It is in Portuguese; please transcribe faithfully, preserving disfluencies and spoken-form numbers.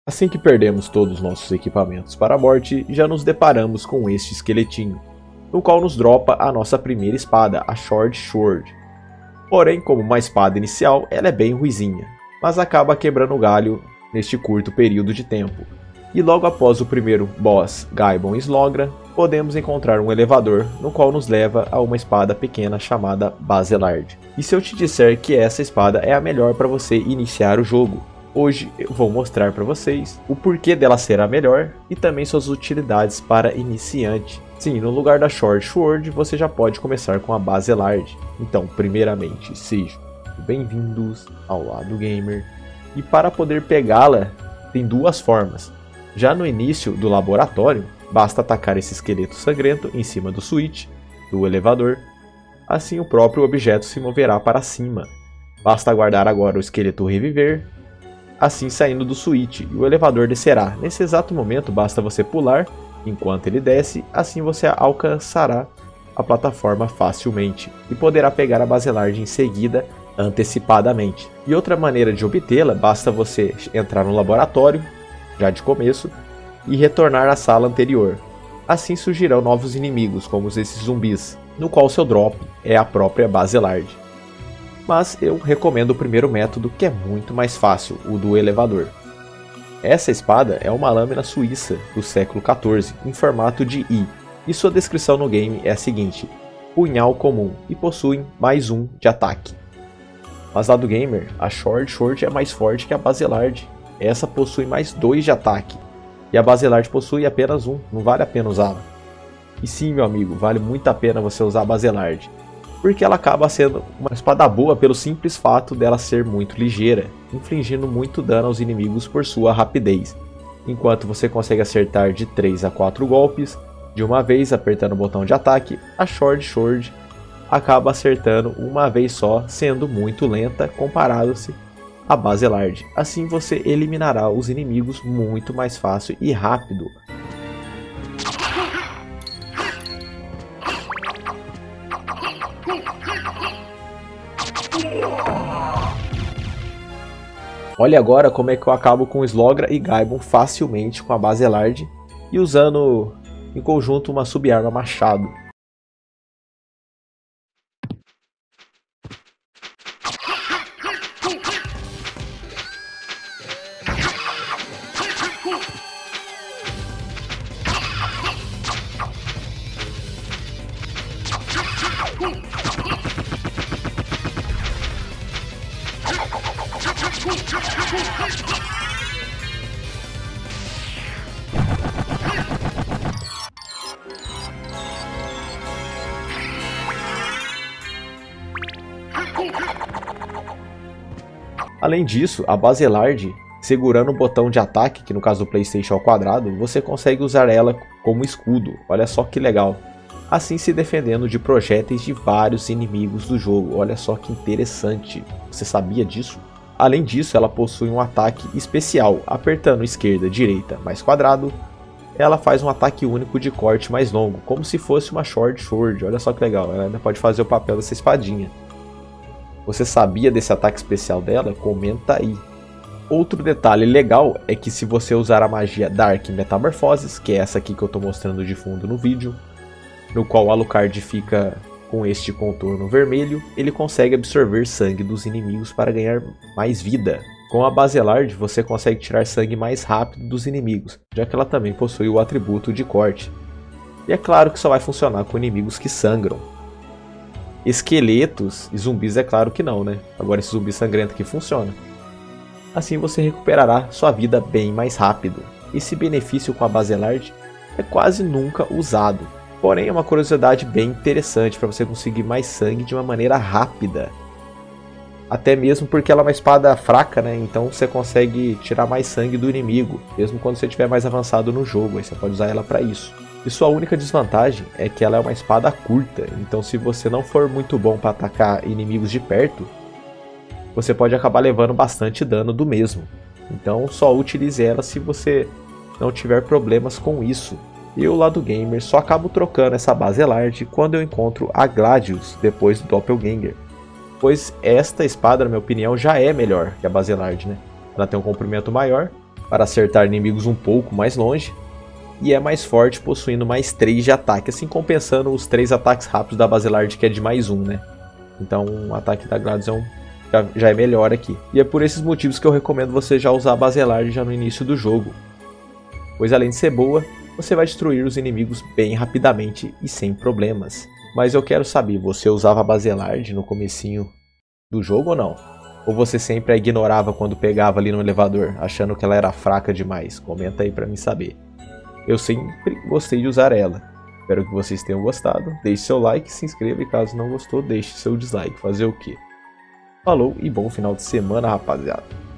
Assim que perdemos todos os nossos equipamentos para a morte, já nos deparamos com este esqueletinho, no qual nos dropa a nossa primeira espada, a Short Sword. Porém, como uma espada inicial, ela é bem ruizinha, mas acaba quebrando o galho neste curto período de tempo. E logo após o primeiro boss, Gaibon Slogra, podemos encontrar um elevador, no qual nos leva a uma espada pequena chamada Bazelard. E se eu te disser que essa espada é a melhor para você iniciar o jogo? Hoje eu vou mostrar para vocês o porquê dela ser a melhor e também suas utilidades para iniciante. Sim, no lugar da Short Sword você já pode começar com a Bazelard. Então, primeiramente, sejam bem-vindos ao Lado Gamer. E para poder pegá-la, tem duas formas. Já no início do laboratório, basta atacar esse esqueleto sangrento em cima do switch, do elevador. Assim o próprio objeto se moverá para cima. Basta aguardar agora o esqueleto reviver, assim saindo do switch, e o elevador descerá. Nesse exato momento basta você pular enquanto ele desce, assim você alcançará a plataforma facilmente e poderá pegar a Bazelard em seguida antecipadamente. E outra maneira de obtê-la, basta você entrar no laboratório, já de começo, e retornar à sala anterior. Assim surgirão novos inimigos, como esses zumbis, no qual seu drop é a própria Bazelard. Mas eu recomendo o primeiro método, que é muito mais fácil, o do elevador. Essa espada é uma lâmina suíça do século quatorze, em formato de I, e sua descrição no game é a seguinte: punhal comum, e possui mais um de ataque. Mas lá do gamer, a Short Sword é mais forte que a Bazelard. Essa possui mais dois de ataque, e a Bazelard possui apenas um, não vale a pena usá-la. E sim, meu amigo, vale muito a pena você usar a Bazelard, porque ela acaba sendo uma espada boa pelo simples fato dela ser muito ligeira, infligindo muito dano aos inimigos por sua rapidez, enquanto você consegue acertar de três a quatro golpes de uma vez apertando o botão de ataque. A Short Sword acaba acertando uma vez só, sendo muito lenta comparado-se à Bazelard. Assim você eliminará os inimigos muito mais fácil e rápido. Olha agora como é que eu acabo com Slogra e Gaibon facilmente com a Bazelard e usando em conjunto uma subarma machado. Além disso, a Bazelard, segurando o botão de ataque, que no caso do PlayStation é ao quadrado, você consegue usar ela como escudo. Olha só que legal. Assim se defendendo de projéteis de vários inimigos do jogo. Olha só que interessante. Você sabia disso? Além disso, ela possui um ataque especial. Apertando esquerda, direita, mais quadrado, ela faz um ataque único de corte mais longo, como se fosse uma Short Sword. Olha só que legal, ela ainda pode fazer o papel dessa espadinha. Você sabia desse ataque especial dela? Comenta aí. Outro detalhe legal é que se você usar a magia Dark Metamorphoses, que é essa aqui que eu estou mostrando de fundo no vídeo, no qual o Alucard fica com este contorno vermelho, ele consegue absorver sangue dos inimigos para ganhar mais vida. Com a Bazelard você consegue tirar sangue mais rápido dos inimigos, já que ela também possui o atributo de corte. E é claro que só vai funcionar com inimigos que sangram. Esqueletos e zumbis é claro que não, né? Agora esse zumbi sangrento aqui funciona. Assim você recuperará sua vida bem mais rápido. Esse benefício com a Bazelard é quase nunca usado. Porém é uma curiosidade bem interessante para você conseguir mais sangue de uma maneira rápida. Até mesmo porque ela é uma espada fraca, né? Então você consegue tirar mais sangue do inimigo, mesmo quando você estiver mais avançado no jogo. Aí você pode usar ela para isso. E sua única desvantagem é que ela é uma espada curta, então se você não for muito bom para atacar inimigos de perto, você pode acabar levando bastante dano do mesmo. Então só utilize ela se você não tiver problemas com isso. Eu lá do gamer só acabo trocando essa Bazelard quando eu encontro a Gladius depois do Doppelganger, pois esta espada, na minha opinião, já é melhor que a Bazelard, né? Ela tem um comprimento maior para acertar inimigos um pouco mais longe, e é mais forte possuindo mais três de ataque, assim compensando os três ataques rápidos da Bazelard, que é de mais um, né? Então o ataque da GLaDOS é um, já, já é melhor aqui. E é por esses motivos que eu recomendo você já usar a Bazelard já no início do jogo, pois além de ser boa, você vai destruir os inimigos bem rapidamente e sem problemas. Mas eu quero saber, você usava a Bazelard no comecinho do jogo ou não? Ou você sempre a ignorava quando pegava ali no elevador, achando que ela era fraca demais? Comenta aí pra mim saber. Eu sempre gostei de usar ela. Espero que vocês tenham gostado. Deixe seu like, se inscreva e caso não gostou, deixe seu dislike. Fazer o quê? Falou e bom final de semana, rapaziada.